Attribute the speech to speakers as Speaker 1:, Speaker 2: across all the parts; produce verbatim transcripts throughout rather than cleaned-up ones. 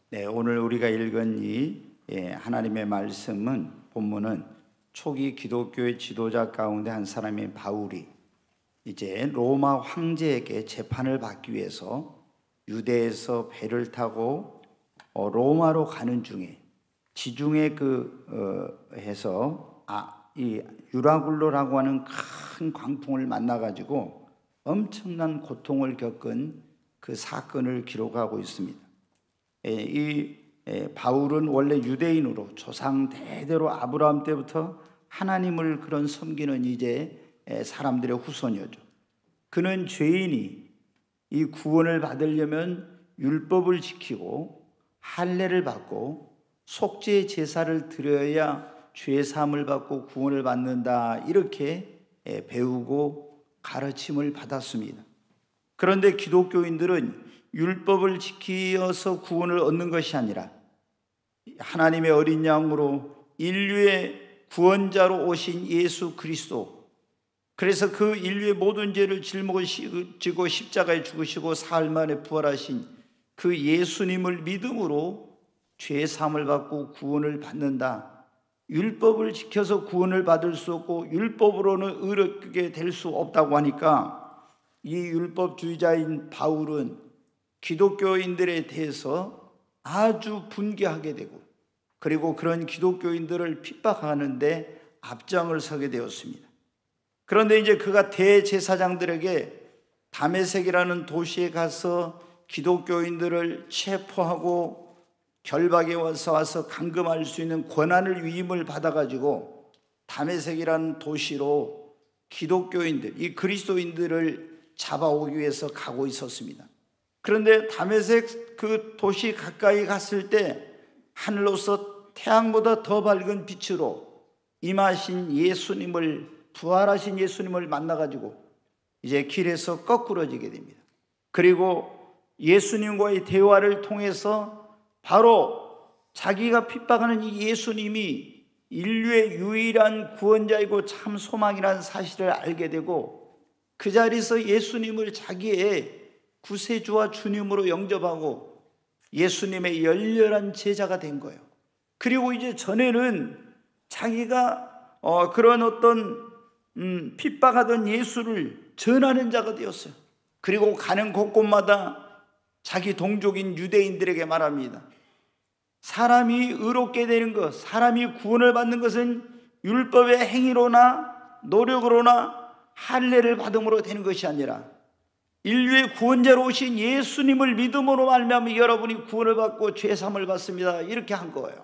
Speaker 1: 네, 오늘 우리가 읽은 이 예, 하나님의 말씀은 본문은 초기 기독교의 지도자 가운데 한 사람인 바울이 이제 로마 황제에게 재판을 받기 위해서 유대에서 배를 타고 어, 로마로 가는 중에 지중해 그 어, 해서 아, 이 유라굴로라고 하는 큰 광풍을 만나 가지고 엄청난 고통을 겪은 그 사건을 기록하고 있습니다. 이 바울은 원래 유대인으로 조상 대대로 아브라함 때부터 하나님을 그런 섬기는 이제 사람들의 후손이었죠. 그는 죄인이 이 구원을 받으려면 율법을 지키고 할례를 받고 속죄 제사를 드려야 죄 사함을 받고 구원을 받는다, 이렇게 배우고 가르침을 받았습니다. 그런데 기독교인들은 율법을 지키어서 구원을 얻는 것이 아니라 하나님의 어린 양으로 인류의 구원자로 오신 예수 그리스도, 그래서 그 인류의 모든 죄를 짊어지고 십자가에 죽으시고 사흘 만에 부활하신 그 예수님을 믿음으로 죄 사함을 받고 구원을 받는다. 율법을 지켜서 구원을 받을 수 없고 율법으로는 의롭게 될 수 없다고 하니까 이 율법주의자인 바울은 기독교인들에 대해서 아주 분개하게 되고, 그리고 그런 기독교인들을 핍박하는데 앞장을 서게 되었습니다. 그런데 이제 그가 대제사장들에게 다메섹이라는 도시에 가서 기독교인들을 체포하고 결박에 와서 와서 감금할 수 있는 권한을 위임을 받아가지고 다메섹이라는 도시로 기독교인들, 이 그리스도인들을 잡아오기 위해서 가고 있었습니다. 그런데 다메섹 그 도시 가까이 갔을 때 하늘로서 태양보다 더 밝은 빛으로 임하신 예수님을, 부활하신 예수님을 만나가지고 이제 길에서 거꾸러지게 됩니다. 그리고 예수님과의 대화를 통해서 바로 자기가 핍박하는 이 예수님이 인류의 유일한 구원자이고 참 소망이라는 사실을 알게 되고, 그 자리에서 예수님을 자기의 구세주와 주님으로 영접하고 예수님의 열렬한 제자가 된 거예요. 그리고 이제 전에는 자기가 어, 그런 어떤 음, 핍박하던 예수를 전하는 자가 되었어요. 그리고 가는 곳곳마다 자기 동족인 유대인들에게 말합니다. 사람이 의롭게 되는 것, 사람이 구원을 받는 것은 율법의 행위로나 노력으로나 할례를 받음으로 되는 것이 아니라 인류의 구원자로 오신 예수님을 믿음으로 말미암아 여러분이 구원을 받고 죄 사함을 받습니다, 이렇게 한 거예요.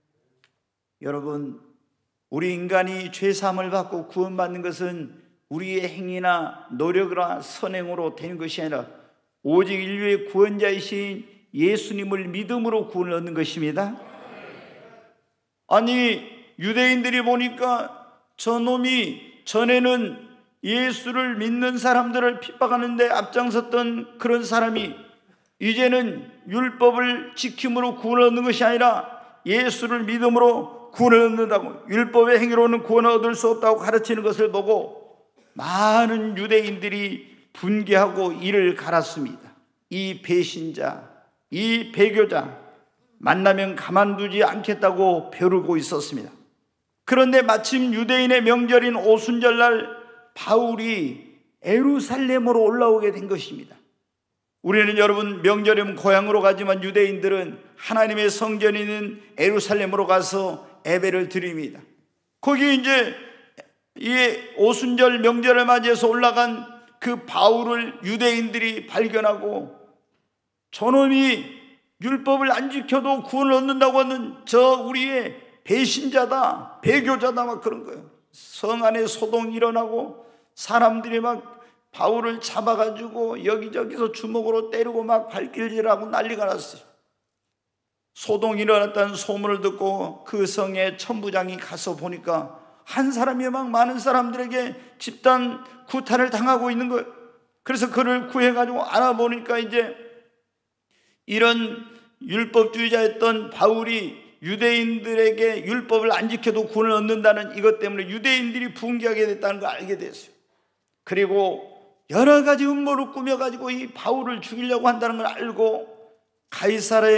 Speaker 1: 여러분, 우리 인간이 죄 사함을 받고 구원받는 것은 우리의 행위나 노력이나 선행으로 되는 것이 아니라 오직 인류의 구원자이신 예수님을 믿음으로 구원을 얻는 것입니다. 아니, 유대인들이 보니까 저놈이 전에는 예수를 믿는 사람들을 핍박하는데 앞장섰던 그런 사람이 이제는 율법을 지킴으로 구원을 얻는 것이 아니라 예수를 믿음으로 구원을 얻는다고, 율법의 행위로는 구원을 얻을 수 없다고 가르치는 것을 보고 많은 유대인들이 분개하고 이를 갈았습니다. 이 배신자, 이 배교자 만나면 가만두지 않겠다고 벼르고 있었습니다. 그런데 마침 유대인의 명절인 오순절날 바울이 예루살렘으로 올라오게 된 것입니다. 우리는 여러분 명절이면 고향으로 가지만 유대인들은 하나님의 성전이 있는 예루살렘으로 가서 예배를 드립니다. 거기 이제 이 오순절 명절을 맞이해서 올라간 그 바울을 유대인들이 발견하고 저놈이 율법을 안 지켜도 구원을 얻는다고 하는 저 우리의 배신자다, 배교자다, 막 그런 거예요. 성 안에 소동이 일어나고 사람들이 막 바울을 잡아가지고 여기저기서 주먹으로 때리고 막 발길질하고 난리가 났어요. 소동이 일어났다는 소문을 듣고 그 성의 천부장이 가서 보니까 한 사람이 막 많은 사람들에게 집단 구타를 당하고 있는 거예요. 그래서 그를 구해가지고 알아보니까 이제 이런 율법주의자였던 바울이 유대인들에게 율법을 안 지켜도 구원을 얻는다는 이것 때문에 유대인들이 분개하게 됐다는 걸 알게 됐어요. 그리고 여러 가지 음모를 꾸며가지고 이 바울을 죽이려고 한다는 걸 알고 가이사라의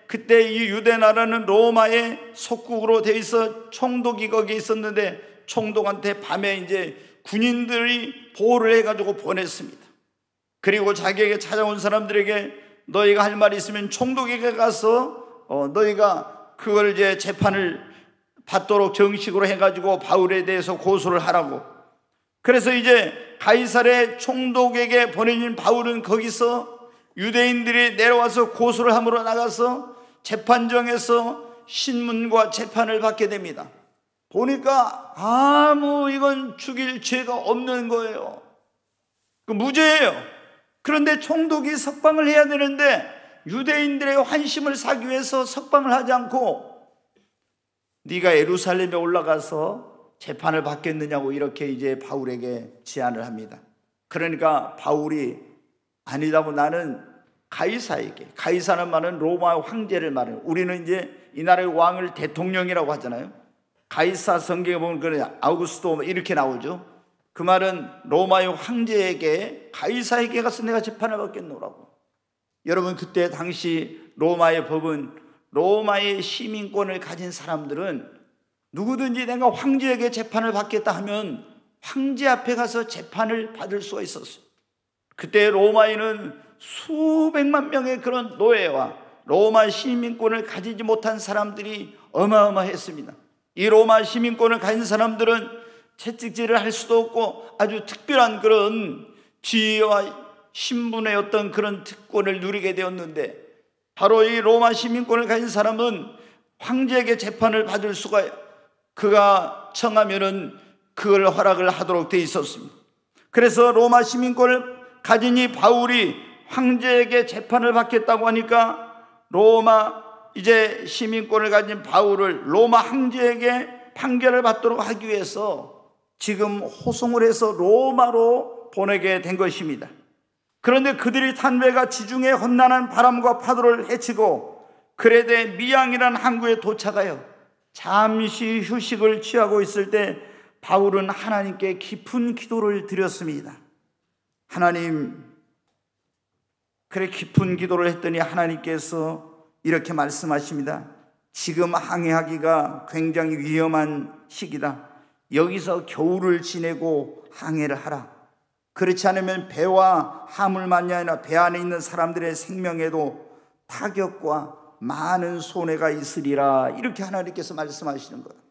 Speaker 1: 그때 이 유대 나라는 로마의 속국으로 돼 있어 총독이 거기에 있었는데 총독한테 밤에 이제 군인들이 보호를 해가지고 보냈습니다. 그리고 자기에게 찾아온 사람들에게 너희가 할 말이 있으면 총독에게 가서 어, 너희가 그걸 이제 재판을 받도록 정식으로 해가지고 바울에 대해서 고소를 하라고. 그래서 이제 가이사랴 총독에게 보내진 바울은 거기서 유대인들이 내려와서 고소를 함으로 나가서 재판정에서 신문과 재판을 받게 됩니다. 보니까 아무 이건 죽일 죄가 없는 거예요. 그 무죄예요. 그런데 총독이 석방을 해야 되는데 유대인들의 환심을 사기 위해서 석방을 하지 않고 네가 예루살렘에 올라가서 재판을 받겠느냐고 이렇게 이제 바울에게 제안을 합니다. 그러니까 바울이 아니다고 나는 가이사에게, 가이사는 말은 로마 황제를 말해요. 우리는 이제 이 나라의 왕을 대통령이라고 하잖아요. 가이사 성경에 보면 그 아우구스토 이렇게 나오죠. 그 말은 로마의 황제에게, 가이사에게 가서 내가 재판을 받겠노라고. 여러분, 그때 당시 로마의 법은 로마의 시민권을 가진 사람들은 누구든지 내가 황제에게 재판을 받겠다 하면 황제 앞에 가서 재판을 받을 수가 있었어요. 그때 로마에는 수백만 명의 그런 노예와 로마 시민권을 가지지 못한 사람들이 어마어마했습니다. 이 로마 시민권을 가진 사람들은 채찍질을 할 수도 없고 아주 특별한 그런 지위와 신분의 어떤 그런 특권을 누리게 되었는데, 바로 이 로마 시민권을 가진 사람은 황제에게 재판을 받을 수가, 그가 청하면은 그걸 허락을 하도록 되어 있었습니다. 그래서 로마 시민권을 가진 이 바울이 황제에게 재판을 받겠다고 하니까 로마 이제 시민권을 가진 바울을 로마 황제에게 판결을 받도록 하기 위해서 지금 호송을 해서 로마로 보내게 된 것입니다. 그런데 그들이 탄 배가 지중해 험난한 바람과 파도를 헤치고 크레데 미양이라는 항구에 도착하여 잠시 휴식을 취하고 있을 때 바울은 하나님께 깊은 기도를 드렸습니다. 하나님, 그래 깊은 기도를 했더니 하나님께서 이렇게 말씀하십니다. 지금 항해하기가 굉장히 위험한 시기다. 여기서 겨울을 지내고 항해를 하라. 그렇지 않으면 배와 화물만이 아니라 배 안에 있는 사람들의 생명에도 타격과 많은 손해가 있으리라. 이렇게 하나님께서 말씀하시는 거예요.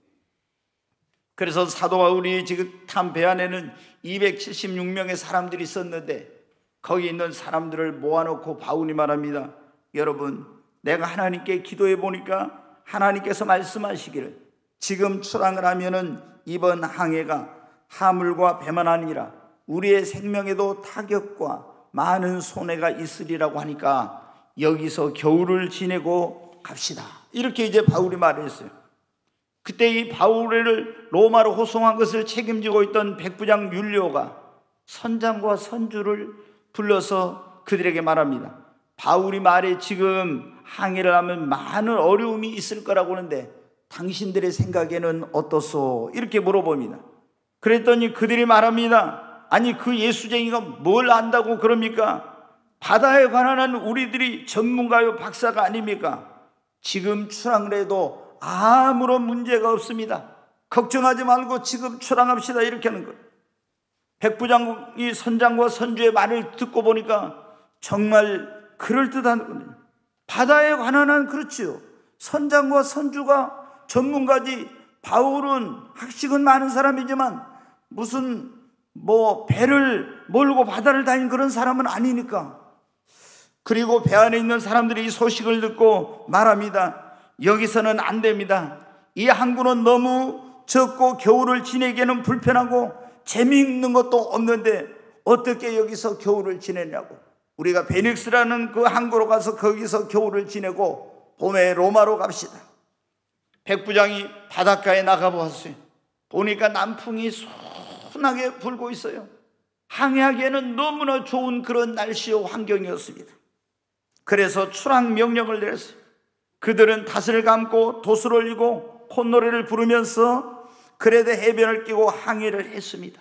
Speaker 1: 그래서 사도 바울이 지금 탄 배 안에는 이백칠십육 명의 사람들이 있었는데 거기 있는 사람들을 모아놓고 바울이 말합니다. 여러분, 내가 하나님께 기도해 보니까 하나님께서 말씀하시기를 지금 출항을 하면은 이번 항해가 화물과 배만 아니라 우리의 생명에도 타격과 많은 손해가 있으리라고 하니까 여기서 겨울을 지내고 갑시다. 이렇게 이제 바울이 말했어요. 그때 이 바울을 로마로 호송한 것을 책임지고 있던 백부장 율리오가 선장과 선주를 불러서 그들에게 말합니다. 바울이 말해 지금 항해를 하면 많은 어려움이 있을 거라고 하는데 당신들의 생각에는 어떻소? 이렇게 물어봅니다. 그랬더니 그들이 말합니다. 아니, 그 예수쟁이가 뭘 안다고 그럽니까? 바다에 관한 우리들이 전문가요 박사가 아닙니까? 지금 출항을 해도 아무런 문제가 없습니다. 걱정하지 말고 지금 출항합시다. 이렇게 하는 거예요. 백부장이 선장과 선주의 말을 듣고 보니까 정말 그럴듯한, 바다에 관한 한 그렇지요. 선장과 선주가 전문가지, 바울은 학식은 많은 사람이지만 무슨 뭐 배를 몰고 바다를 다닌 그런 사람은 아니니까. 그리고 배 안에 있는 사람들이 이 소식을 듣고 말합니다. 여기서는 안 됩니다. 이 항구는 너무 적고 겨울을 지내기에는 불편하고 재미있는 것도 없는데 어떻게 여기서 겨울을 지내냐고. 우리가 베닉스라는 그 항구로 가서 거기서 겨울을 지내고 봄에 로마로 갑시다. 백부장이 바닷가에 나가보았어요. 보니까 남풍이 순하게 불고 있어요. 항해하기에는 너무나 좋은 그런 날씨와 환경이었습니다. 그래서 출항 명령을 내렸어요. 그들은 닷을 감고 돛을 올리고 콧노래를 부르면서 크레데 해변을 끼고 항해를 했습니다.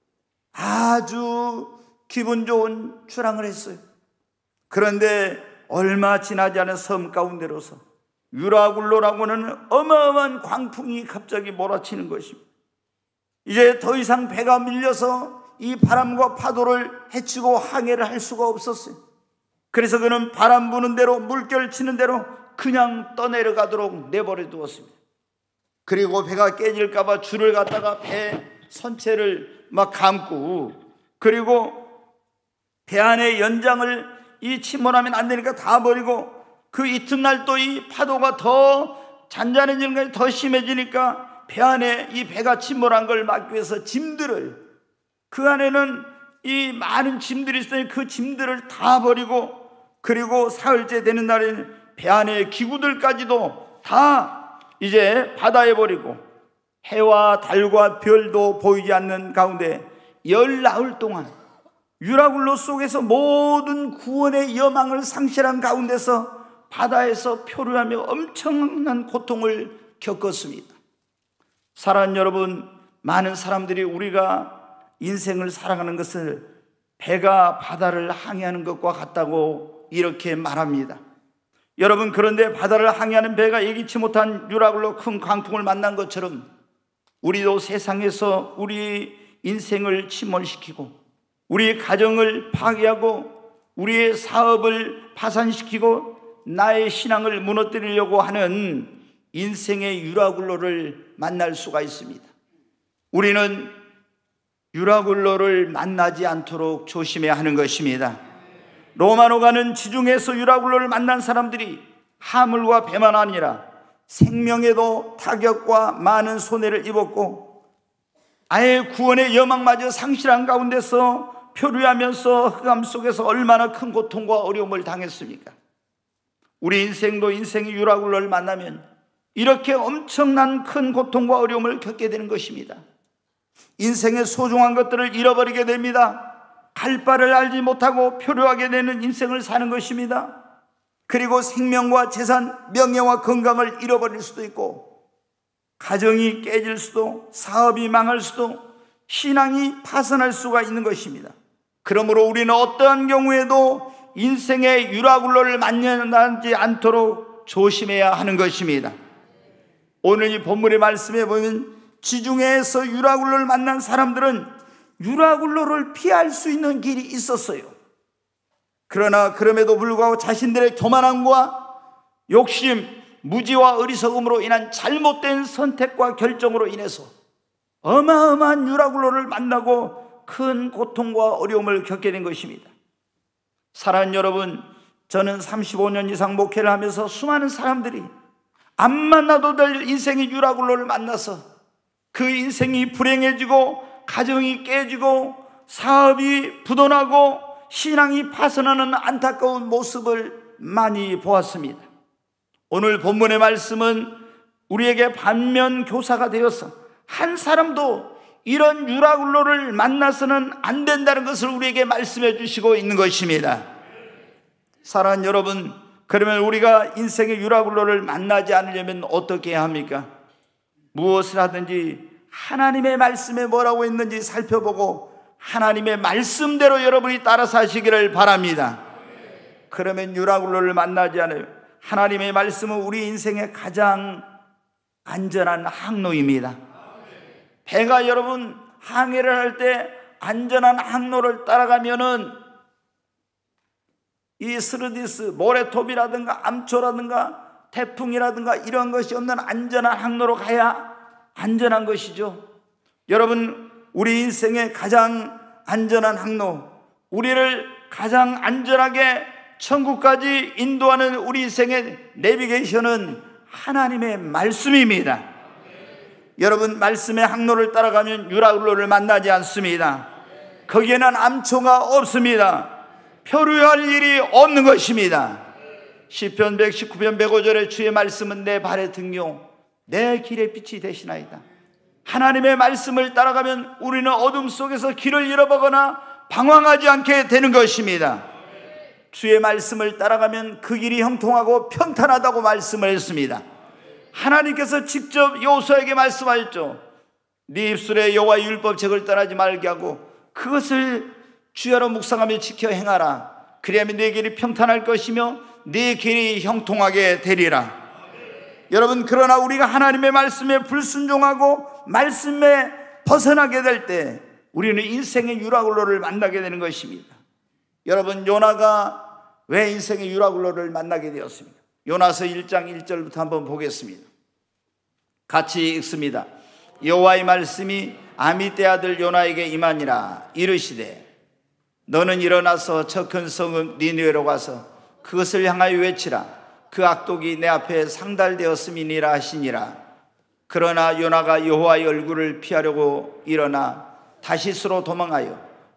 Speaker 1: 아주 기분 좋은 출항을 했어요. 그런데 얼마 지나지 않은 섬 가운데로서 유라굴로라고 하는 어마어마한 광풍이 갑자기 몰아치는 것입니다. 이제 더 이상 배가 밀려서 이 바람과 파도를 헤치고 항해를 할 수가 없었어요. 그래서 그는 바람 부는 대로 물결 치는 대로 그냥 떠내려가도록 내버려 두었습니다. 그리고 배가 깨질까 봐 줄을 갖다가 배 선체를 막 감고, 그리고 배 안에 연장을 이 침몰하면 안 되니까 다 버리고, 그 이튿날 또 이 파도가 더 잔잔해지는 것이 더 심해지니까 배 안에 이 배가 침몰한 걸 막기 위해서 짐들을, 그 안에는 이 많은 짐들이 있으니 그 짐들을 다 버리고, 그리고 사흘째 되는 날에는 배 안에 기구들까지도 다 이제 바다에 버리고, 해와 달과 별도 보이지 않는 가운데 열나흘 동안 유라굴로 속에서 모든 구원의 여망을 상실한 가운데서 바다에서 표류하며 엄청난 고통을 겪었습니다. 사랑하는 여러분, 많은 사람들이 우리가 인생을 살아가는 것을 배가 바다를 항해하는 것과 같다고 이렇게 말합니다. 여러분, 그런데 바다를 항해하는 배가 예기치 못한 유라굴로 큰 광풍을 만난 것처럼 우리도 세상에서 우리 인생을 침몰시키고 우리의 가정을 파괴하고 우리의 사업을 파산시키고 나의 신앙을 무너뜨리려고 하는 인생의 유라굴로를 만날 수가 있습니다. 우리는 유라굴로를 만나지 않도록 조심해야 하는 것입니다. 로마노가는 지중해에서 유라굴로를 만난 사람들이 하물과 배만 아니라 생명에도 타격과 많은 손해를 입었고 아예 구원의 여망마저 상실한 가운데서 표류하면서 흑암 속에서 얼마나 큰 고통과 어려움을 당했습니까? 우리 인생도 인생의 유라굴로를 만나면 이렇게 엄청난 큰 고통과 어려움을 겪게 되는 것입니다. 인생의 소중한 것들을 잃어버리게 됩니다. 갈 바를 알지 못하고 표류하게 되는 인생을 사는 것입니다. 그리고 생명과 재산, 명예와 건강을 잃어버릴 수도 있고 가정이 깨질 수도, 사업이 망할 수도, 신앙이 파산할 수가 있는 것입니다. 그러므로 우리는 어떠한 경우에도 인생의 유라굴로를 만나지 않도록 조심해야 하는 것입니다. 오늘 이 본문의 말씀에 보면 지중해에서 유라굴로를 만난 사람들은 유라굴로를 피할 수 있는 길이 있었어요. 그러나 그럼에도 불구하고 자신들의 교만함과 욕심, 무지와 어리석음으로 인한 잘못된 선택과 결정으로 인해서 어마어마한 유라굴로를 만나고 큰 고통과 어려움을 겪게 된 것입니다. 사랑하는 여러분, 저는 삼십오 년 이상 목회를 하면서 수많은 사람들이 안 만나도 될 인생의 유라굴로를 만나서 그 인생이 불행해지고 가정이 깨지고 사업이 부도나고 신앙이 파산하는 안타까운 모습을 많이 보았습니다. 오늘 본문의 말씀은 우리에게 반면 교사가 되어서 한 사람도 이런 유라굴로를 만나서는 안 된다는 것을 우리에게 말씀해 주시고 있는 것입니다. 사랑하는 여러분, 그러면 우리가 인생의 유라굴로를 만나지 않으려면 어떻게 해야 합니까? 무엇을 하든지 하나님의 말씀에 뭐라고 있는지 살펴보고 하나님의 말씀대로 여러분이 따라서 하시기를 바랍니다. 그러면 유라굴로를 만나지 않아요. 하나님의 말씀은 우리 인생의 가장 안전한 항로입니다. 배가 여러분 항해를 할 때 안전한 항로를 따라가면은 이 스르디스, 모래톱이라든가 암초라든가 태풍이라든가 이런 것이 없는 안전한 항로로 가야 안전한 것이죠. 여러분, 우리 인생의 가장 안전한 항로, 우리를 가장 안전하게 천국까지 인도하는 우리 인생의 내비게이션은 하나님의 말씀입니다. 여러분, 말씀의 항로를 따라가면 유라굴로를 만나지 않습니다. 거기에는 암초가 없습니다. 표류할 일이 없는 것입니다. 시편 백십구 편 백오 절에 주의 말씀은 내 발의 등요 내 길의 빛이 되시나이다. 하나님의 말씀을 따라가면 우리는 어둠 속에서 길을 잃어보거나 방황하지 않게 되는 것입니다. 주의 말씀을 따라가면 그 길이 형통하고 평탄하다고 말씀을 했습니다. 하나님께서 직접 여호수아에게 말씀하셨죠. 네 입술에 여호와의 율법책을 떠나지 말게 하고 그것을 주야로 묵상하며 지켜 행하라. 그리하면 네 길이 평탄할 것이며 네 길이 형통하게 되리라. 여러분, 그러나 우리가 하나님의 말씀에 불순종하고 말씀에 벗어나게 될 때 우리는 인생의 유라굴로를 만나게 되는 것입니다. 여러분, 요나가 왜 인생의 유라굴로를 만나게 되었습니까? 요나서 일 장 일 절부터 한번 보겠습니다. 같이 읽습니다. 여호와의 말씀이 아미떼 아들 요나에게 임하니라. 이르시되 너는 일어나서 저 큰 성읍 니느웨로 가서 그것을 향하여 외치라. 그 악독이 내 앞에 상달되었음이니라 하시니라. 그러나 요나가 여호와의 얼굴을 피하려고 일어나 다시스로 도망하여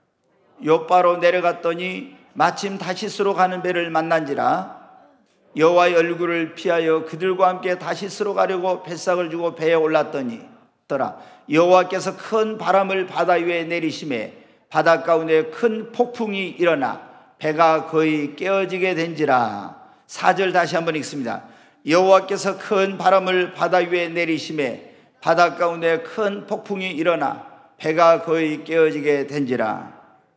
Speaker 1: 욥바로 내려갔더니 마침 다시스로 가는 배를 만난지라. 여호와의 얼굴을 피하여 그들과 함께 다시스로 가려고 뱃삭을 주고 배에 올랐더니 더라 여호와께서 큰 바람을 바다 위에 내리심에 바다 가운데 큰 폭풍이 일어나 배가 거의 깨어지게 된지라. 사 절 다시 한번 읽습니다. 여호와께서 큰 바람을 바다 위에 내리심에 바다 가운데 큰 폭풍이 일어나 배가 거의 깨어지게 된지라.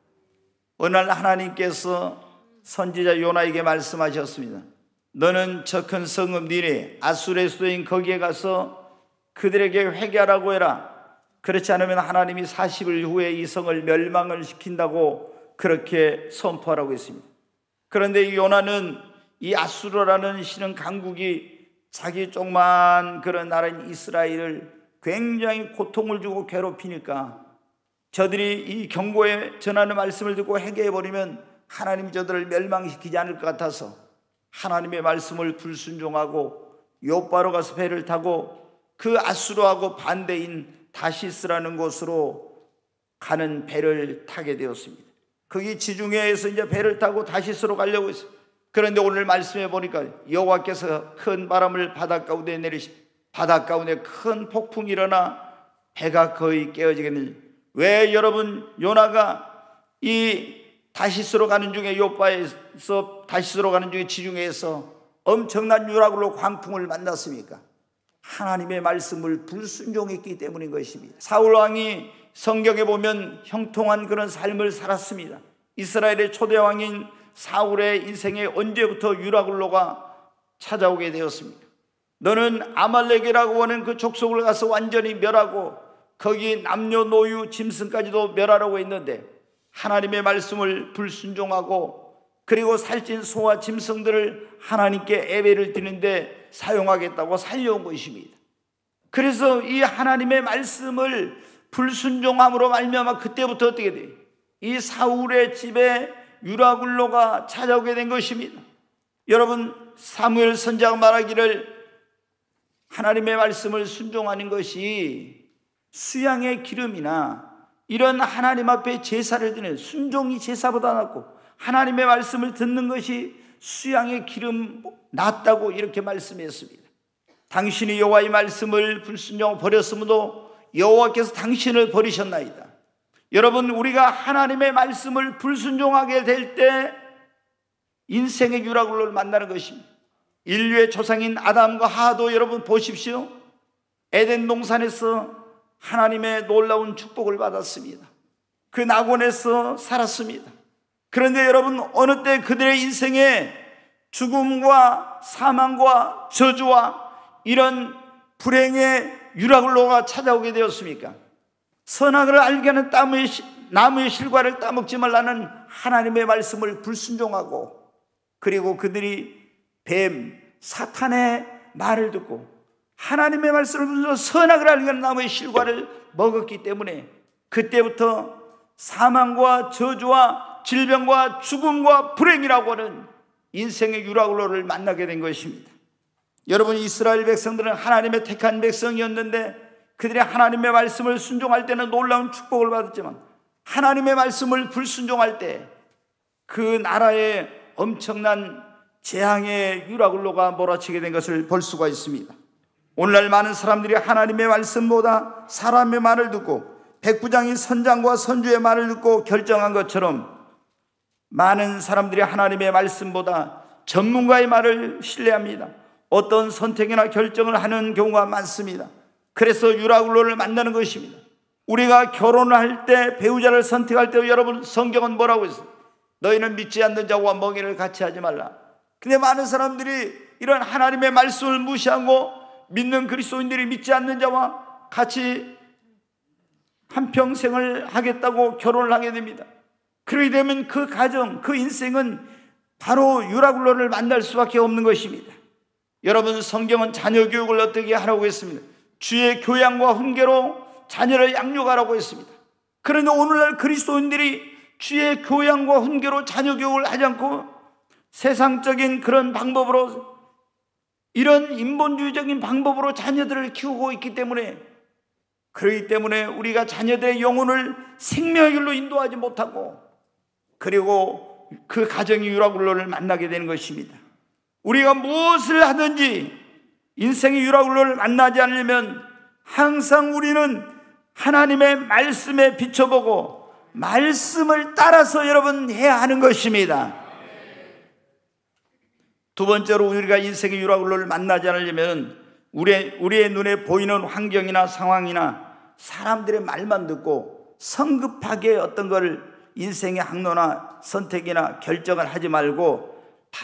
Speaker 1: 어느 날 하나님께서 선지자 요나에게 말씀하셨습니다. 너는 저 큰 성읍 니네 아수르의 수도인 거기에 가서 그들에게 회개하라고 해라. 그렇지 않으면 하나님이 사십 일 후에 이 성을 멸망을 시킨다고 그렇게 선포하라고 했습니다. 그런데 이 요나는 이 아수르라는 신은 강국이 자기 조그만 그런 나라인 이스라엘을 굉장히 고통을 주고 괴롭히니까 저들이 이 경고에 전하는 말씀을 듣고 회개해버리면 하나님이 저들을 멸망시키지 않을 것 같아서 하나님의 말씀을 불순종하고 욥바로 가서 배를 타고 그 아수르하고 반대인 다시스라는 곳으로 가는 배를 타게 되었습니다. 거기 지중해에서 이제 배를 타고 다시스로 가려고 했어요. 그런데 오늘 말씀해 보니까 여호와께서 큰 바람을 바다 가운데 내리시 바다 가운데 큰 폭풍이 일어나 배가 거의 깨어지게 되니 왜 여러분 요나가 이 다시스로 가는 중에 욥바에서 다시스로 가는 중에 지중해에서 엄청난 유라굴로 광풍을 만났습니까? 하나님의 말씀을 불순종했기 때문인 것입니다. 사울 왕이 성경에 보면 형통한 그런 삶을 살았습니다. 이스라엘의 초대 왕인 사울의 인생에 언제부터 유라굴로가 찾아오게 되었습니까? 너는 아말렉이라고 하는 그 족속을 가서 완전히 멸하고 거기 남녀노유 짐승까지도 멸하라고 했는데 하나님의 말씀을 불순종하고 그리고 살찐 소와 짐승들을 하나님께 예배를 드리는데 사용하겠다고 살려온 것입니다. 그래서 이 하나님의 말씀을 불순종함으로 말미암아 그때부터 어떻게 돼요? 이 사울의 집에 유라굴로가 찾아오게 된 것입니다. 여러분, 사무엘 선지자가 말하기를 하나님의 말씀을 순종하는 것이 수양의 기름이나 이런 하나님 앞에 제사를 드리는 순종이 제사보다 낫고 하나님의 말씀을 듣는 것이 수양의 기름 낫다고 이렇게 말씀했습니다. 당신이 여호와의 말씀을 불순종하고 버렸으므로 여호와께서 당신을 버리셨나이다. 여러분, 우리가 하나님의 말씀을 불순종하게 될 때 인생의 유라굴로를 만나는 것입니다. 인류의 조상인 아담과 하와도 여러분 보십시오. 에덴 동산에서 하나님의 놀라운 축복을 받았습니다. 그 낙원에서 살았습니다. 그런데 여러분, 어느 때 그들의 인생에 죽음과 사망과 저주와 이런 불행의 유라굴로가 찾아오게 되었습니까? 선악을 알게 하는 나무의, 나무의 실과를 따먹지 말라는 하나님의 말씀을 불순종하고 그리고 그들이 뱀, 사탄의 말을 듣고 하나님의 말씀을 불순종하고 선악을 알게 하는 나무의 실과를 먹었기 때문에 그때부터 사망과 저주와 질병과 죽음과 불행이라고 하는 인생의 유라굴로를 만나게 된 것입니다. 여러분, 이스라엘 백성들은 하나님의 택한 백성이었는데 그들이 하나님의 말씀을 순종할 때는 놀라운 축복을 받았지만 하나님의 말씀을 불순종할 때 그 나라에 엄청난 재앙의 유라굴로가 몰아치게 된 것을 볼 수가 있습니다. 오늘날 많은 사람들이 하나님의 말씀보다 사람의 말을 듣고 백부장이 선장과 선주의 말을 듣고 결정한 것처럼 많은 사람들이 하나님의 말씀보다 전문가의 말을 신뢰합니다. 어떤 선택이나 결정을 하는 경우가 많습니다. 그래서 유라굴로를 만나는 것입니다. 우리가 결혼을 할 때 배우자를 선택할 때 여러분 성경은 뭐라고 했어요? 너희는 믿지 않는 자와 멍에를 같이 하지 말라. 근데 많은 사람들이 이런 하나님의 말씀을 무시하고 믿는 그리스도인들이 믿지 않는 자와 같이 한평생을 하겠다고 결혼을 하게 됩니다. 그러게 되면 그 가정, 그 인생은 바로 유라굴로를 만날 수밖에 없는 것입니다. 여러분, 성경은 자녀 교육을 어떻게 하라고 했습니다. 주의 교양과 훈계로 자녀를 양육하라고 했습니다. 그런데 오늘날 그리스도인들이 주의 교양과 훈계로 자녀 교육을 하지 않고 세상적인 그런 방법으로, 이런 인본주의적인 방법으로 자녀들을 키우고 있기 때문에, 그렇기 때문에 우리가 자녀들의 영혼을 생명의 길로 인도하지 못하고, 그리고 그 가정이 유라굴로를 만나게 되는 것입니다. 우리가 무엇을 하든지 인생의 유라굴로를 만나지 않으려면 항상 우리는 하나님의 말씀에 비춰보고 말씀을 따라서 여러분 해야 하는 것입니다. 두 번째로, 우리가 인생의 유라굴로를 만나지 않으려면 우리의, 우리의 눈에 보이는 환경이나 상황이나 사람들의 말만 듣고 성급하게 어떤 걸 인생의 항로나 선택이나 결정을 하지 말고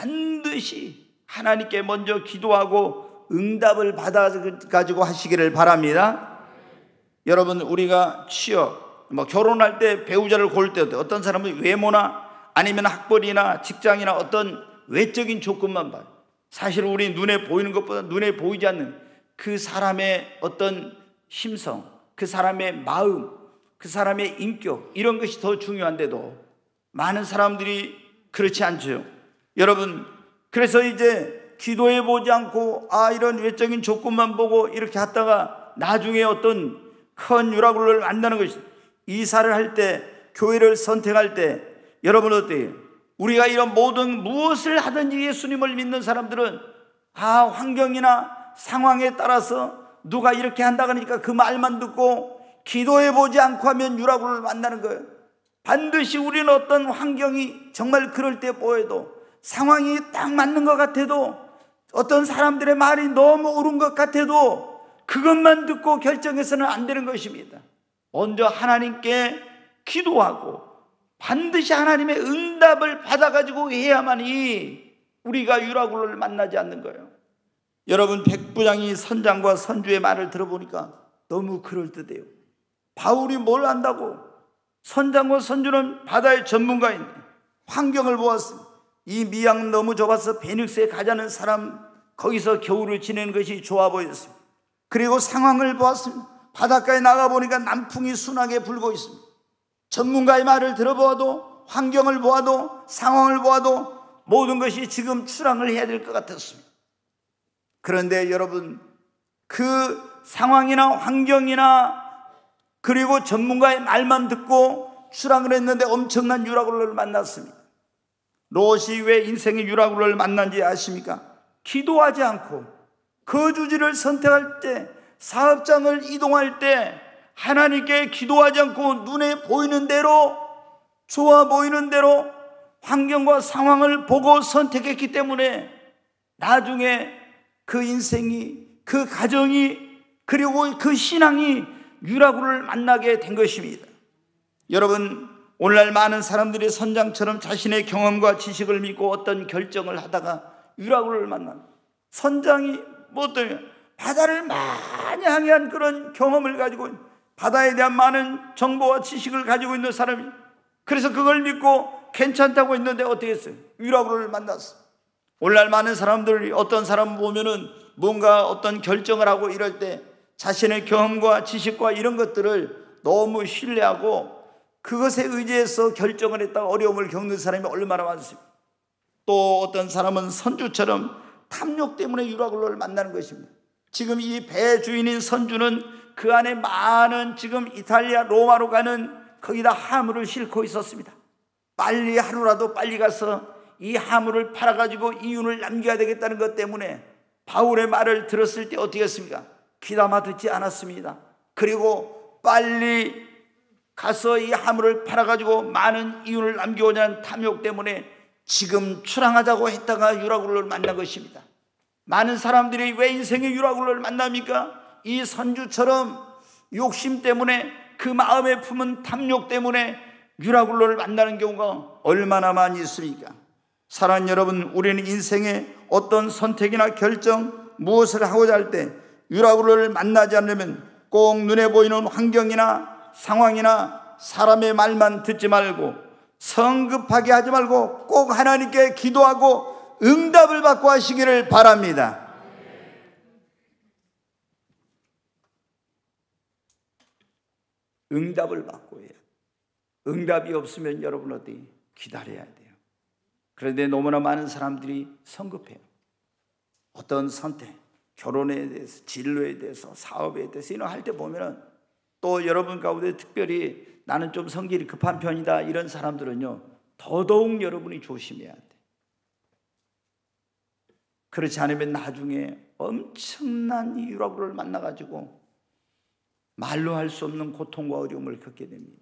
Speaker 1: 반드시 하나님께 먼저 기도하고 응답을 받아가지고 하시기를 바랍니다. 여러분, 우리가 취업, 뭐 결혼할 때 배우자를 고를 때 어떤 사람은 외모나 아니면 학벌이나 직장이나 어떤 외적인 조건만 봐요. 사실 우리 눈에 보이는 것보다 눈에 보이지 않는 그 사람의 어떤 심성, 그 사람의 마음, 그 사람의 인격, 이런 것이 더 중요한데도 많은 사람들이 그렇지 않죠. 여러분, 그래서 이제 기도해 보지 않고 아 이런 외적인 조건만 보고 이렇게 하다가 나중에 어떤 큰 유라굴로를 만나는 것이, 이사를 할 때, 교회를 선택할 때 여러분 어때요? 우리가 이런 모든 무엇을 하든지 예수님을 믿는 사람들은 아 환경이나 상황에 따라서 누가 이렇게 한다 그러니까 그 말만 듣고 기도해 보지 않고 하면 유라굴로를 만나는 거예요. 반드시 우리는 어떤 환경이 정말 그럴 때 보여도, 상황이 딱 맞는 것 같아도, 어떤 사람들의 말이 너무 옳은 것 같아도 그것만 듣고 결정해서는 안 되는 것입니다. 먼저 하나님께 기도하고 반드시 하나님의 응답을 받아가지고 해야만이 우리가 유라굴로를 만나지 않는 거예요. 여러분, 백부장이 선장과 선주의 말을 들어보니까 너무 그럴듯해요. 바울이 뭘 안다고? 선장과 선주는 바다의 전문가인데 환경을 보았습니다. 이 미양 너무 좁아서 베닉스에 가자는 사람, 거기서 겨울을 지내는 것이 좋아 보였습니다. 그리고 상황을 보았습니다. 바닷가에 나가보니까 남풍이 순하게 불고 있습니다. 전문가의 말을 들어보아도, 환경을 보아도, 상황을 보아도 모든 것이 지금 출항을 해야 될 것 같았습니다. 그런데 여러분, 그 상황이나 환경이나 그리고 전문가의 말만 듣고 출항을 했는데 엄청난 유라굴로를 만났습니다. 롯이 왜 인생의 유라굴로를 만난지 아십니까? 기도하지 않고 거주지를 선택할 때, 사업장을 이동할 때 하나님께 기도하지 않고 눈에 보이는 대로, 좋아 보이는 대로 환경과 상황을 보고 선택했기 때문에 나중에 그 인생이, 그 가정이, 그리고 그 신앙이 유라굴로를 만나게 된 것입니다. 여러분, 오늘날 많은 사람들이 선장처럼 자신의 경험과 지식을 믿고 어떤 결정을 하다가 유라굴로를 만납니다. 선장이 뭐 어떠냐, 바다를 많이 항해한 그런 경험을 가지고, 바다에 대한 많은 정보와 지식을 가지고 있는 사람이, 그래서 그걸 믿고 괜찮다고 했는데 어떻게 했어요? 유라굴로를 만났어. 오늘날 많은 사람들이, 어떤 사람 보면은 뭔가 어떤 결정을 하고 이럴 때 자신의 경험과 지식과 이런 것들을 너무 신뢰하고 그것에 의지해서 결정을 했다가 어려움을 겪는 사람이 얼마나 많습니까? 또 어떤 사람은 선주처럼 탐욕 때문에 유라굴로를 만나는 것입니다. 지금 이 배 주인인 선주는 그 안에 많은, 지금 이탈리아 로마로 가는 거기다 화물을 싣고 있었습니다. 빨리, 하루라도 빨리 가서 이 화물을 팔아가지고 이윤을 남겨야 되겠다는 것 때문에 바울의 말을 들었을 때 어떻게 했습니까? 귀담아 듣지 않았습니다. 그리고 빨리 가서 이 화물을 팔아가지고 많은 이윤을 남겨오자 하는 탐욕 때문에 지금 출항하자고 했다가 유라굴로를 만난 것입니다. 많은 사람들이 왜 인생의 유라굴로를 만납니까? 이 선주처럼 욕심 때문에, 그 마음에 품은 탐욕 때문에 유라굴로를 만나는 경우가 얼마나 많이 있습니까? 사랑하는 여러분, 우리는 인생의 어떤 선택이나 결정, 무엇을 하고자 할 때 유라굴로를 만나지 않으면 꼭 눈에 보이는 환경이나 상황이나 사람의 말만 듣지 말고 성급하게 하지 말고 꼭 하나님께 기도하고 응답을 받고 하시기를 바랍니다. 응답을 받고 해요. 응답이 없으면 여러분 어디 기다려야 돼요. 그런데 너무나 많은 사람들이 성급해요. 어떤 선택, 결혼에 대해서, 진로에 대해서, 사업에 대해서 이런 할 때 보면은 또 여러분 가운데 특별히 나는 좀 성질이 급한 편이다 이런 사람들은요 더더욱 여러분이 조심해야 돼. 그렇지 않으면 나중에 엄청난 유라굴로를 만나가지고 말로 할 수 없는 고통과 어려움을 겪게 됩니다.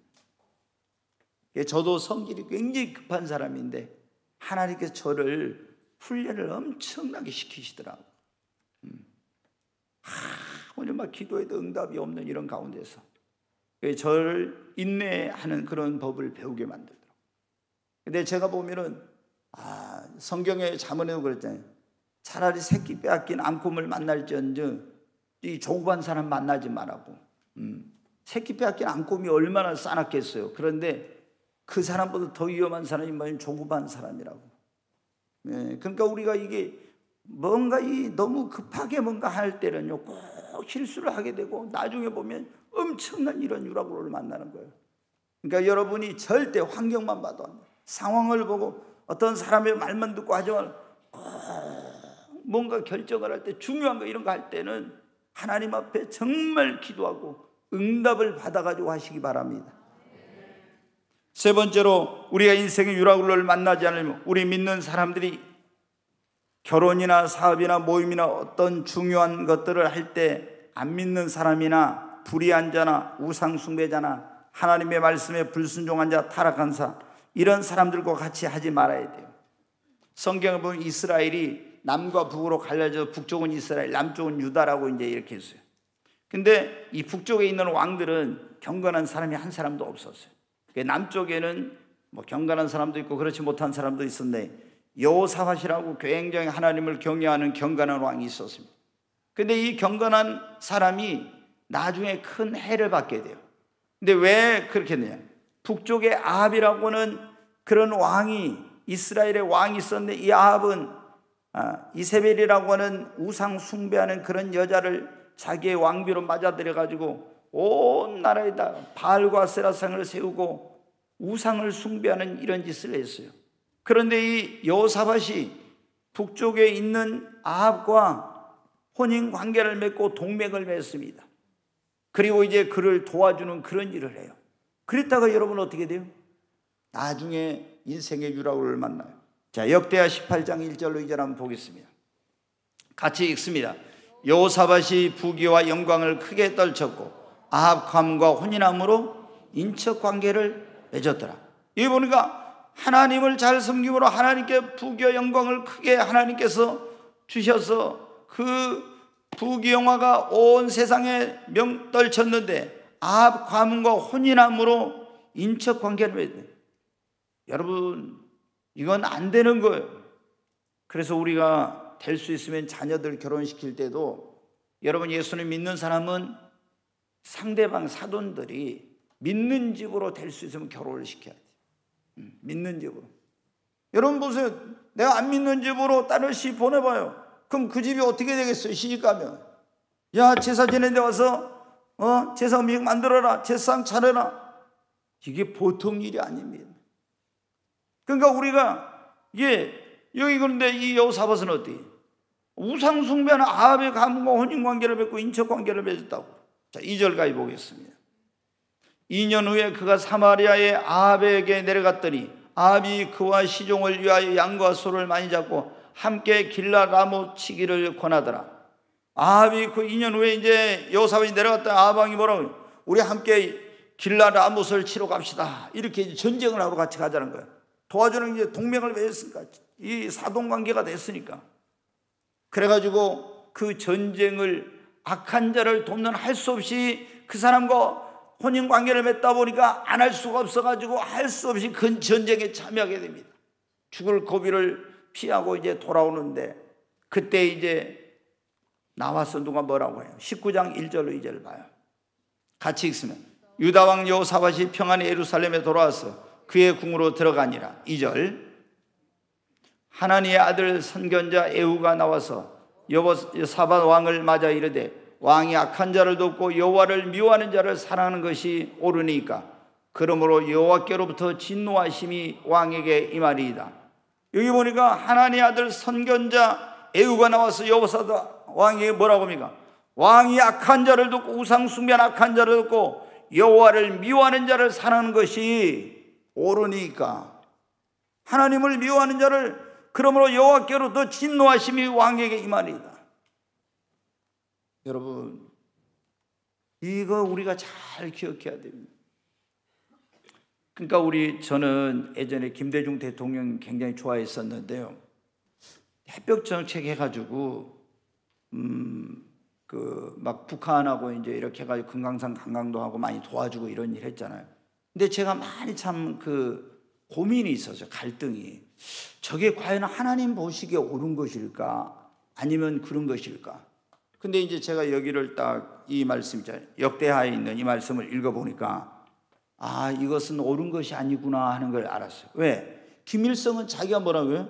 Speaker 1: 저도 성질이 굉장히 급한 사람인데 하나님께서 저를 훈련을 엄청나게 시키시더라고요. 음. 하, 오늘 막 기도해도 응답이 없는 이런 가운데서 저를 인내하는 그런 법을 배우게 만들더라고요. 근데 제가 보면은 아, 성경의 잠언에도 그랬잖아요. 차라리 새끼 빼앗긴 앙금을 만날지언정 이 조급한 사람 만나지 말라고. 음. 새끼 빼앗긴 앙금이 얼마나 싸놨겠어요. 그런데 그 사람보다 더 위험한 사람이 뭐냐면 조급한 사람이라고. 네, 그러니까 우리가 이게 뭔가 이 너무 급하게 뭔가 할 때는요 꼭 실수를 하게 되고 나중에 보면 엄청난 이런 유라굴로를 만나는 거예요. 그러니까 여러분이 절대 환경만 봐도 안 돼요. 상황을 보고 어떤 사람의 말만 듣고 하지 말고 뭔가 결정을 할 때 중요한 거 이런 거 할 때는 하나님 앞에 정말 기도하고 응답을 받아가지고 하시기 바랍니다. 세 번째로 우리가 인생의 유라굴로를 만나지 않으면 우리 믿는 사람들이 결혼이나 사업이나 모임이나 어떤 중요한 것들을 할 때 안 믿는 사람이나 불의한 자나 우상 숭배자나 하나님의 말씀에 불순종한 자, 타락한 사 이런 사람들과 같이 하지 말아야 돼요. 성경에 보면 이스라엘이 남과 북으로 갈라져 북쪽은 이스라엘, 남쪽은 유다라고 이제 이렇게 했어요. 근데 이 북쪽에 있는 왕들은 경건한 사람이 한 사람도 없었어요. 남쪽에는 뭐 경건한 사람도 있고 그렇지 못한 사람도 있었는데 여호사밧이라고 굉장히 하나님을 경외하는 경건한 왕이 있었습니다. 근데 이 경건한 사람이 나중에 큰 해를 받게 돼요. 근데 왜 그렇게 되냐? 북쪽에 아합이라고는 그런 왕이 이스라엘의 왕이 있었는데 이 아합은 아, 이세벨이라고 하는 우상 숭배하는 그런 여자를 자기의 왕비로 맞아들여 가지고 온 나라에다 바알과 아세라상을 세우고 우상을 숭배하는 이런 짓을 했어요. 그런데 이 여호사밧이 북쪽에 있는 아합과 혼인 관계를 맺고 동맹을 맺습니다. 그리고 이제 그를 도와주는 그런 일을 해요. 그랬다가 여러분 어떻게 돼요? 나중에 인생의 유라굴로를 만나요. 자, 역대하 십팔 장 일 절로 이 절 한번 보겠습니다. 같이 읽습니다. 여호사밧이 부귀와 영광을 크게 떨쳤고 아합 가문과 혼인함으로 인척 관계를 맺었더라. 여기 보니까 하나님을 잘 섬김으로 하나님께 부귀와 영광을 크게 하나님께서 주셔서 그 부귀 영화가 온 세상에 명 떨쳤는데 아합 가문과 혼인함으로 인척 관계를 맺었어요. 여러분 이건 안 되는 거예요. 그래서 우리가 될 수 있으면 자녀들 결혼시킬 때도 여러분 예수님 믿는 사람은 상대방 사돈들이 믿는 집으로 될 수 있으면 결혼을 시켜야 돼요. 음, 믿는 집으로. 여러분 보세요. 내가 안 믿는 집으로 딸을 시 보내봐요. 그럼 그 집이 어떻게 되겠어요? 시집가면. 야 제사 지내는데 와서 어 제사 음식 만들어라. 제사상 차려라. 이게 보통 일이 아닙니다. 그러니까 우리가 이게 여기 그런데 이 여호사밧은 어디? 우상 숭배하는 아합의 가문과 혼인 관계를 맺고 인척 관계를 맺었다고. 자, 이 절까지 보겠습니다. 이 년 후에 그가 사마리아의 아합에게 내려갔더니 아합이 그와 시종을 위하여 양과 소를 많이 잡고 함께 길라 라못 치기를 권하더라. 아합이 그 이 년 후에 이제 여호사밧이 내려갔다. 아합 왕이 뭐라고? 우리 함께 길라 라못을 치러 갑시다. 이렇게 전쟁을 하러 같이 가자는 거예요. 도와주는 이제 동맹을 맺었으니까 이 사돈 관계가 됐으니까. 그래가지고 그 전쟁을 악한 자를 돕는 할 수 없이 그 사람과 혼인 관계를 맺다 보니까 안 할 수가 없어가지고 할 수 없이 그 전쟁에 참여하게 됩니다. 죽을 고비를 피하고 이제 돌아오는데, 그때 이제 나와서 누가 뭐라고 해요? 십구 장 일 절로 이 절을 봐요. 같이 읽으면, 유다 왕 여호사밧이 평안히 예루살렘에 돌아와서 그의 궁으로 들어가니라. 이 절, 하나니의 아들 선견자 에후가 나와서 여호사밧 왕을 맞아 이르되, 왕이 악한 자를 돕고 여호와를 미워하는 자를 사랑하는 것이 옳으니까 그러므로 여호와께로부터 진노하심이 왕에게 임하리이다. 여기 보니까 하나님의 아들 선견자 에후가 나와서 여호사밧 왕에게 뭐라고 합니까? 왕이 악한 자를 돕고 우상 숭배한 악한 자를 돕고 여호와를 미워하는 자를 사랑하는 것이 옳으니까, 하나님을 미워하는 자를, 그러므로 여호와께로부터 진노하심이 왕에게 임하리이다. 여러분, 이거 우리가 잘 기억해야 됩니다. 그러니까 우리 저는 예전에 김대중 대통령 굉장히 좋아했었는데요. 햇볕 정책 해가지고 음 그 막 북한하고 이제 이렇게 해가지고 금강산 관광도 하고 많이 도와주고 이런 일 했잖아요. 근데 제가 많이 참 그 고민이 있었어요. 갈등이. 저게 과연 하나님 보시기에 옳은 것일까? 아니면 그런 것일까? 근데 이제 제가 여기를 딱 이 말씀 있잖아요. 역대하에 있는 이 말씀을 읽어보니까, 아, 이것은 옳은 것이 아니구나 하는 걸 알았어요. 왜? 김일성은 자기가 뭐라고요?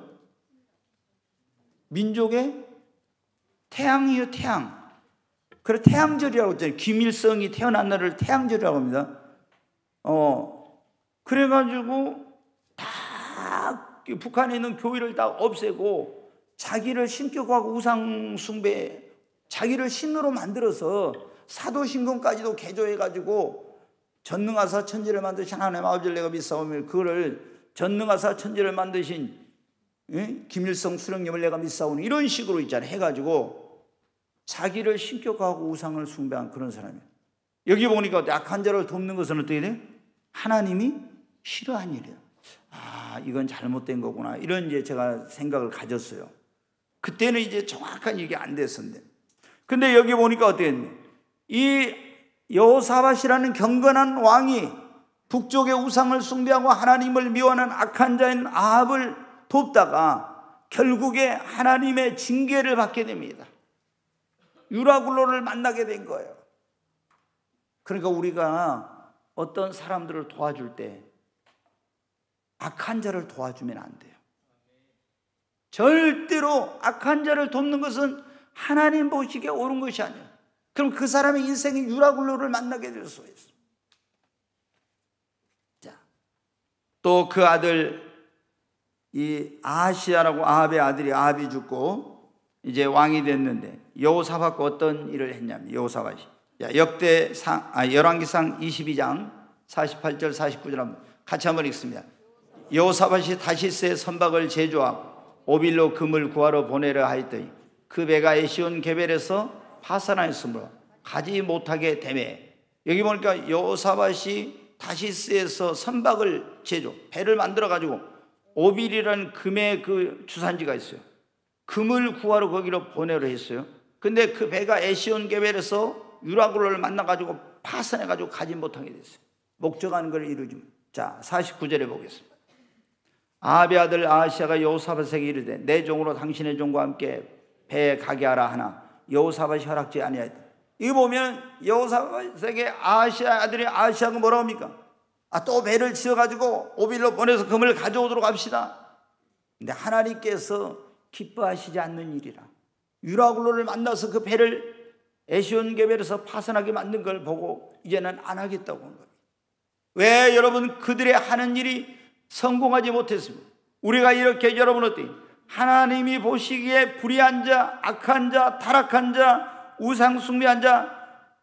Speaker 1: 민족의 태양이요, 태양. 그래, 태양절이라고 했잖아요. 김일성이 태어난 날을 태양절이라고 합니다. 어, 그래가지고 다 북한에 있는 교회를 다 없애고 자기를 신격화하고 우상숭배, 자기를 신으로 만들어서 사도신경까지도 개조해가지고 전능하사 천지를 만드신 하나님 아버지를 내가 믿사오며, 그거를 전능하사 천지를 만드신 예? 김일성 수령님을 내가 믿사오니, 이런 식으로 있잖아요. 해가지고 자기를 신격화하고 우상을 숭배한 그런 사람이에요. 여기 보니까 악한 자를 돕는 것은 어떻게 돼요? 하나님이 싫어한 일이에요. 아, 이건 잘못된 거구나, 이런 이제 제가 생각을 가졌어요. 그때는 이제 정확한 이게 안 됐었는데, 근데 여기 보니까 어떻게 했냐, 이 여호사밧이라는 경건한 왕이 북쪽의 우상을 숭배하고 하나님을 미워하는 악한 자인 아합을 돕다가 결국에 하나님의 징계를 받게 됩니다. 유라굴로를 만나게 된 거예요. 그러니까 우리가 어떤 사람들을 도와줄 때 악한 자를 도와주면 안 돼요. 절대로 악한 자를 돕는 것은 하나님 보시기에 옳은 것이 아니에요. 그럼 그 사람의 인생의 유라굴로를 만나게 될 수 있어요. 자, 또 그 아들 이 아하시야라고, 아합의 아들이 아합이 죽고 이제 왕이 됐는데, 여호사밧과 어떤 일을 했냐면, 여호사밧이 역대상 아 열왕기상 이십이 장 사십팔 절 사십구 절 한번 같이 한번 읽습니다. 여호사밧이 다시스의 선박을 제조하고 오빌로 금을 구하러 보내려 하였더니 그 배가 에시온 게벨에서 파산하였으므로 가지 못하게 되매. 여기 보니까 여호사밧이 다시스에서 선박을 제조, 배를 만들어 가지고 오빌이라는 금의 그 주산지가 있어요. 금을 구하러 거기로 보내려 했어요. 근데 그 배가 에시온 게벨에서 유라굴로를 만나 가지고 파산해 가지고 가지 못하게 됐어요. 목적한 걸 이루지. 자, 사십구 절에 보겠습니다. 아합의 아들 아하시야가 여호사밧에게 이르되 내 종으로 당신의 종과 함께 배에 가게 하라 하나 여호사밧이 허락지 아니하였다. 이거 보면 여호사밧에게 아하시야 아들이 아하시야가 뭐라고 합니까? 아, 또 배를 지어가지고 오빌로 보내서 금을 가져오도록 합시다. 근데 하나님께서 기뻐하시지 않는 일이라, 유라굴로를 만나서 그 배를 에시온 게벨에서 파산하게 만든 걸 보고 이제는 안 하겠다고 하는 거예요. 왜? 여러분, 그들의 하는 일이 성공하지 못했습니다. 우리가 이렇게, 여러분 어때요? 하나님이 보시기에 불의한 자, 악한 자, 타락한 자, 우상숭배한 자,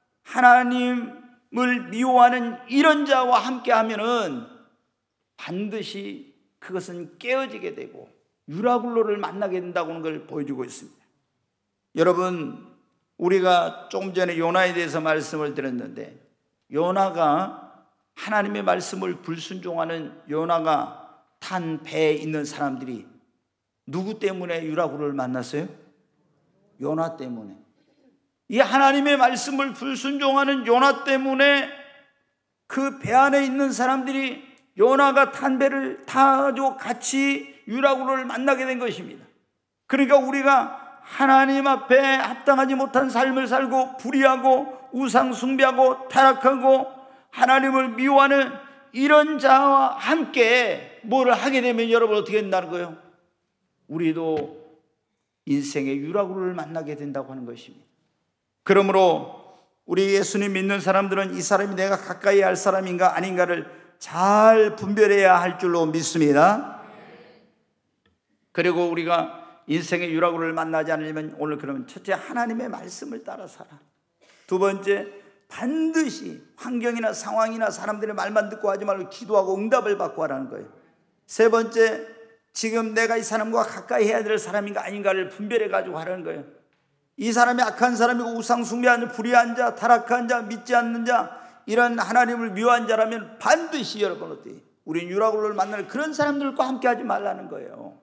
Speaker 1: 하나님을 미워하는 이런 자와 함께 하면은 반드시 그것은 깨어지게 되고 유라굴로를 만나게 된다고 하는 걸 보여주고 있습니다. 여러분, 우리가 조금 전에 요나에 대해서 말씀을 드렸는데, 요나가 하나님의 말씀을 불순종하는 요나가 탄 배에 있는 사람들이 누구 때문에 유라굴로를 만났어요? 요나 때문에. 이 하나님의 말씀을 불순종하는 요나 때문에 그 배 안에 있는 사람들이 요나가 탄 배를 타고 같이 유라굴로를 만나게 된 것입니다. 그러니까 우리가 하나님 앞에 합당하지 못한 삶을 살고 불의하고 우상 숭배하고 타락하고 하나님을 미워하는 이런 자와 함께 뭐를 하게 되면 여러분 어떻게 된다는 거예요? 우리도 인생의 유라굴로를 만나게 된다고 하는 것입니다. 그러므로 우리 예수님 믿는 사람들은 이 사람이 내가 가까이 할 사람인가 아닌가를 잘 분별해야 할 줄로 믿습니다. 그리고 우리가 인생의 유라굴로를 만나지 않으려면 오늘 그러면 첫째, 하나님의 말씀을 따라 살아. 두 번째, 반드시 환경이나 상황이나 사람들의 말만 듣고 하지 말고 기도하고 응답을 받고 하라는 거예요. 세 번째, 지금 내가 이 사람과 가까이 해야 될 사람인가 아닌가를 분별해 가지고 하라는 거예요. 이 사람이 악한 사람이고 우상 숭배하는 불의한 자, 타락한 자, 믿지 않는 자, 이런 하나님을 미워한 자라면 반드시 여러분 어때요? 우린 유라굴로를 만나는 그런 사람들과 함께 하지 말라는 거예요.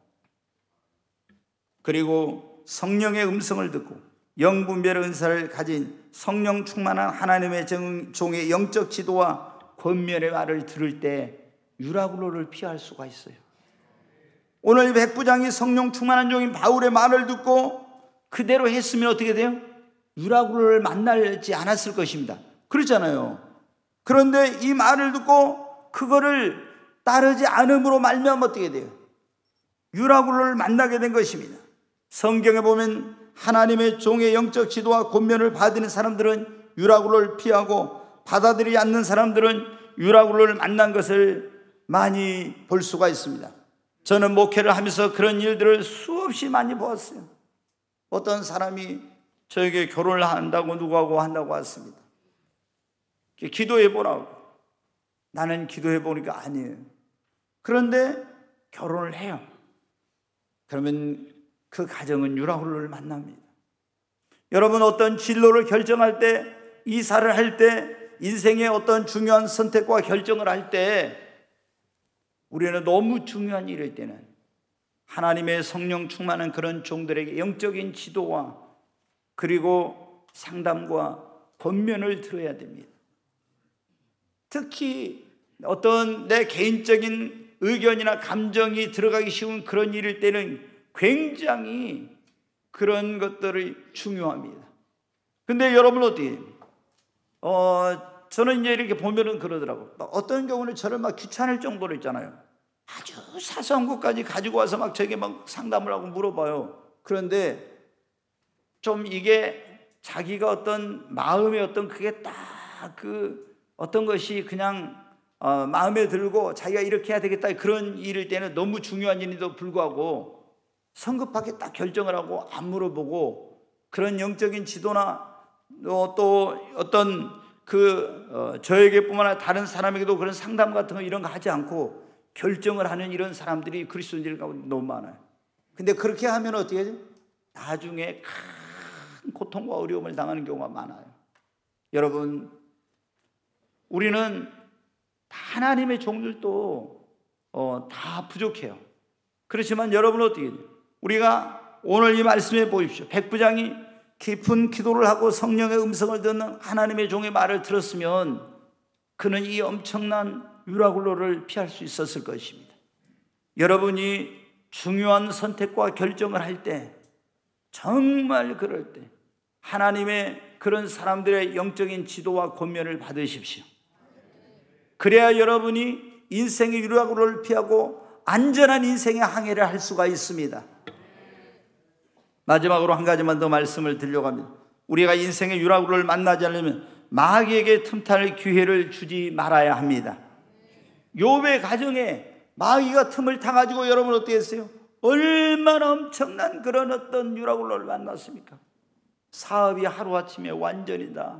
Speaker 1: 그리고 성령의 음성을 듣고 영분별의 은사를 가진 성령 충만한 하나님의 종의 영적 지도와 권면의 말을 들을 때 유라굴로를 피할 수가 있어요. 오늘 백부장이 성령 충만한 종인 바울의 말을 듣고 그대로 했으면 어떻게 돼요? 유라굴로를 만나지 않았을 것입니다. 그렇잖아요. 그런데 이 말을 듣고 그거를 따르지 않음으로 말미암아 어떻게 돼요? 유라굴로를 만나게 된 것입니다. 성경에 보면 하나님의 종의 영적 지도와 권면을 받는 사람들은 유라굴로를 피하고 받아들이지 않는 사람들은 유라굴로를 만난 것을 많이 볼 수가 있습니다. 저는 목회를 하면서 그런 일들을 수없이 많이 보았어요. 어떤 사람이 저에게 결혼을 한다고 누구하고 한다고 왔습니다. 기도해 보라고. 나는 기도해 보니까 아니에요. 그런데 결혼을 해요. 그러면 그 가정은 유라굴로를 만납니다. 여러분, 어떤 진로를 결정할 때, 이사를 할 때, 인생의 어떤 중요한 선택과 결정을 할 때 우리는 너무 중요한 일일 때는 하나님의 성령 충만한 그런 종들에게 영적인 지도와 그리고 상담과 권면을 들어야 됩니다. 특히 어떤 내 개인적인 의견이나 감정이 들어가기 쉬운 그런 일일 때는 굉장히 그런 것들이 중요합니다. 근데 여러분 어떻게 어, 저는 이제 이렇게 보면은 그러더라고. 어떤 경우는 저를 막 귀찮을 정도로 있잖아요. 아주 사소한 것까지 가지고 와서 막 저에게 막 상담을 하고 물어봐요. 그런데 좀 이게 자기가 어떤 마음의 어떤 그게 딱 그 어떤 것이 그냥 어, 마음에 들고 자기가 이렇게 해야 되겠다 그런 일일 때는 너무 중요한 일인데도 불구하고 성급하게 딱 결정을 하고 안 물어보고 그런 영적인 지도나 또, 또 어떤 그 어, 저에게뿐만 아니라 다른 사람에게도 그런 상담 같은 거 이런 거 하지 않고 결정을 하는 이런 사람들이 그리스도인들 가운데 너무 많아요. 근데 그렇게 하면 어떻게 해요? 나중에 큰 고통과 어려움을 당하는 경우가 많아요. 여러분, 우리는 하나님의 종들도 어, 다 부족해요. 그렇지만 여러분 어떻게 해요? 우리가 오늘 이 말씀에 보십시오. 백부장이 깊은 기도를 하고 성령의 음성을 듣는 하나님의 종의 말을 들었으면 그는 이 엄청난 유라굴로를 피할 수 있었을 것입니다. 여러분이 중요한 선택과 결정을 할 때, 정말 그럴 때 하나님의 그런 사람들의 영적인 지도와 권면을 받으십시오. 그래야 여러분이 인생의 유라굴로를 피하고 안전한 인생의 항해를 할 수가 있습니다. 마지막으로 한 가지만 더 말씀을 드리려고 합니다. 우리가 인생의 유라굴로를 만나지 않으면 마귀에게 틈탈 기회를 주지 말아야 합니다. 욥의 가정에 마귀가 틈을 타가지고 여러분 어떻게 했어요? 얼마나 엄청난 그런 어떤 유라굴로를 만났습니까? 사업이 하루아침에 완전히 다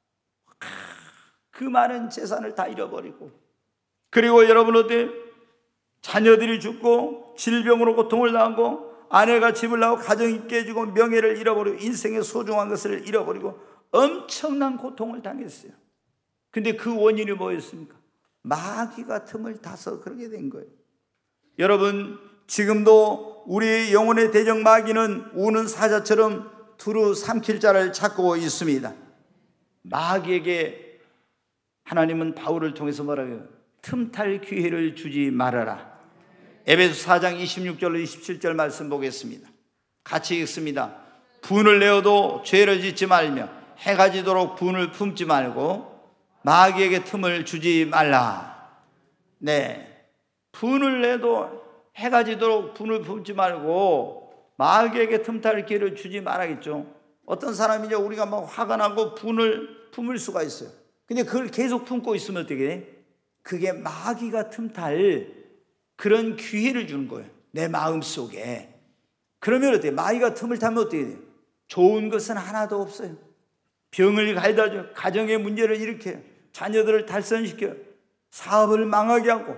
Speaker 1: 그 많은 재산을 다 잃어버리고, 그리고 여러분 어때요? 자녀들이 죽고 질병으로 고통을 당하고 아내가 집을 나고 가정이 깨지고 명예를 잃어버리고 인생의 소중한 것을 잃어버리고 엄청난 고통을 당했어요. 근데 그 원인이 뭐였습니까? 마귀가 틈을 타서 그러게 된 거예요. 여러분, 지금도 우리 영혼의 대적 마귀는 우는 사자처럼 두루 삼킬 자를 찾고 있습니다. 마귀에게 하나님은 바울을 통해서 뭐라고 해요? 틈탈 기회를 주지 말아라. 에베소 사 장 이십육 절로 이십칠 절 말씀 보겠습니다. 같이 읽습니다. 분을 내어도 죄를 짓지 말며 해가 지도록 분을 품지 말고 마귀에게 틈을 주지 말라. 네, 분을 내도 해가 지도록 분을 품지 말고 마귀에게 틈탈 기회를 주지 말아야겠죠. 어떤 사람이 이제 우리가 막 화가 나고 분을 품을 수가 있어요. 근데 그걸 계속 품고 있으면 어떻게 돼? 그게 마귀가 틈탈 그런 기회를 주는 거예요, 내 마음 속에. 그러면 어때요? 마귀가 틈을 타면 어떻게 돼요? 좋은 것은 하나도 없어요. 병을 가져다 줘요. 가정의 문제를 일으켜요. 자녀들을 탈선시켜요. 사업을 망하게 하고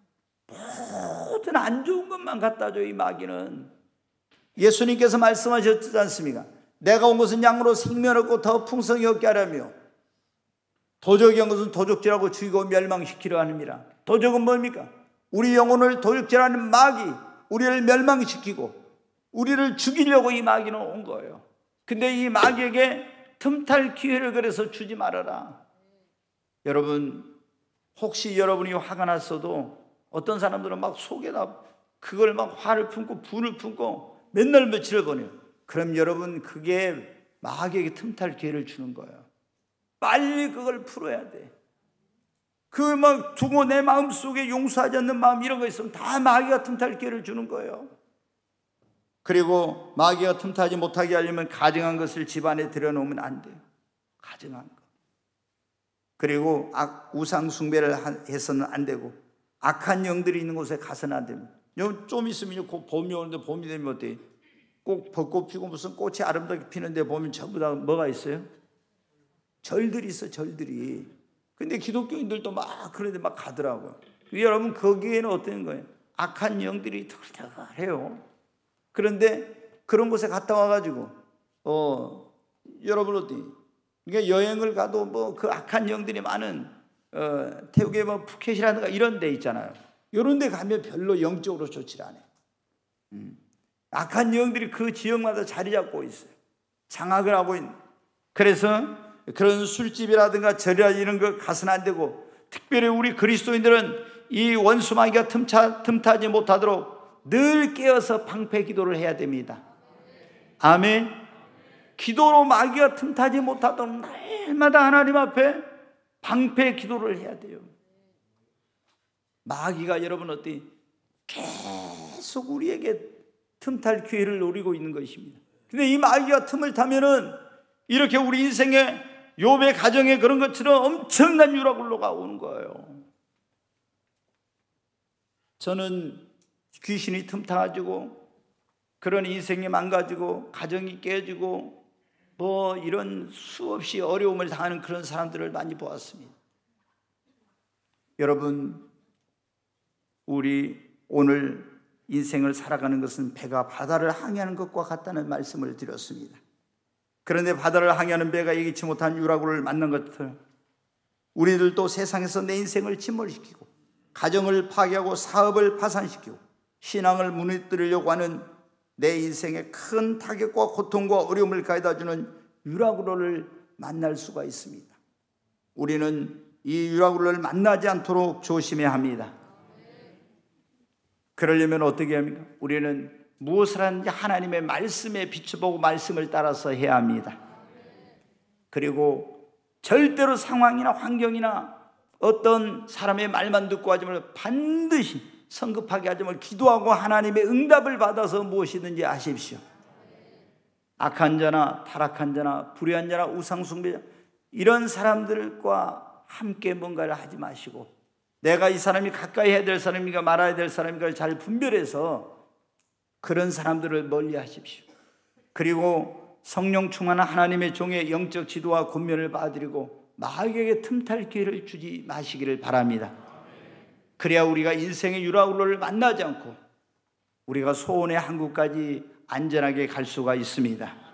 Speaker 1: 모든 안 좋은 것만 갖다 줘요, 이 마귀는. 예수님께서 말씀하셨지 않습니까? 내가 온 것은 양으로 생명 얻고 더 풍성히 얻게 하려며 도적이 온 것은 도적질하고 죽이고 멸망시키려 함이라. 도적은 뭡니까? 우리 영혼을 도적질하는 마귀, 우리를 멸망시키고 우리를 죽이려고 이 마귀는 온 거예요. 근데 이 마귀에게 틈탈 기회를 그래서 주지 말아라. 여러분, 혹시 여러분이 화가 났어도 어떤 사람들은 막 속에다 그걸 막 화를 품고 분을 품고 맨날 며칠을 보내요. 그럼 여러분, 그게 마귀에게 틈탈 기회를 주는 거예요. 빨리 그걸 풀어야 돼. 그 막 두고 내 마음속에 용서하지 않는 마음 이런 거 있으면 다 마귀가 틈탈 기회를 주는 거예요. 그리고 마귀가 틈타지 못하게 하려면 가증한 것을 집안에 들여놓으면 안 돼요. 가증한 거. 그리고 악, 우상 숭배를 해서는 안 되고 악한 영들이 있는 곳에 가서는 안 됩니다. 좀 있으면 봄이 오는데, 봄이 되면 어때요? 꼭 벚꽃 피고 무슨 꽃이 아름답게 피는데 보면 전부 다 뭐가 있어요? 절들이 있어, 절들이. 근데 기독교인들도 막 그런데 막 가더라고요. 여러분, 거기에는 어떤 거예요? 악한 영들이 털털해요. 그런데 그런 곳에 갔다 와가지고 어 여러분 어디? 그러니까 여행을 가도 뭐 그 악한 영들이 많은 어, 태국의 뭐 푸켓이라든가 이런 데 있잖아요. 이런 데 가면 별로 영적으로 좋지 않아요. 음. 악한 영들이 그 지역마다 자리 잡고 있어요. 장악을 하고 있는. 그래서 그런 술집이라든가 절이라 이런 거 가서는 안 되고, 특별히 우리 그리스도인들은 이 원수 마귀가 틈차, 틈타지 못하도록 늘 깨어서 방패 기도를 해야 됩니다. 아멘. 기도로 마귀가 틈타지 못하도록 날마다 하나님 앞에 방패 기도를 해야 돼요. 마귀가 여러분 어때? 계속 우리에게 틈탈 기회를 노리고 있는 것입니다. 근데 이 마귀가 틈을 타면은 이렇게 우리 인생에 욥의 가정에 그런 것처럼 엄청난 유라굴로가 오는 거예요. 저는 귀신이 틈타가지고 그런 인생이 망가지고 가정이 깨지고 뭐 이런 수없이 어려움을 당하는 그런 사람들을 많이 보았습니다. 여러분, 우리 오늘 인생을 살아가는 것은 배가 바다를 항해하는 것과 같다는 말씀을 드렸습니다. 그런데 바다를 항해하는 배가 예기치 못한 유라굴을 만난 것처럼 우리들도 세상에서 내 인생을 침몰시키고 가정을 파괴하고 사업을 파산시키고 신앙을 무너뜨리려고 하는 내 인생에 큰 타격과 고통과 어려움을 가져다주는 유라굴로를 만날 수가 있습니다. 우리는 이 유라굴로를 만나지 않도록 조심해야 합니다. 그러려면 어떻게 합니까? 우리는 무엇을 하는지 하나님의 말씀에 비춰보고 말씀을 따라서 해야 합니다. 그리고 절대로 상황이나 환경이나 어떤 사람의 말만 듣고 하지 말고 반드시 성급하게 하지 말고 기도하고 하나님의 응답을 받아서 무엇이든지 하십시오. 악한 자나 타락한 자나 불의한 자나 우상숭배자 이런 사람들과 함께 뭔가를 하지 마시고, 내가 이 사람이 가까이 해야 될 사람인가 말아야 될 사람인가를 잘 분별해서 그런 사람들을 멀리 하십시오. 그리고 성령 충만한 하나님의 종의 영적 지도와 권면을 받아들이고 마귀에게 틈탈 기회를 주지 마시기를 바랍니다. 그래야 우리가 인생의 유라굴로를 만나지 않고 우리가 소원의 한국까지 안전하게 갈 수가 있습니다.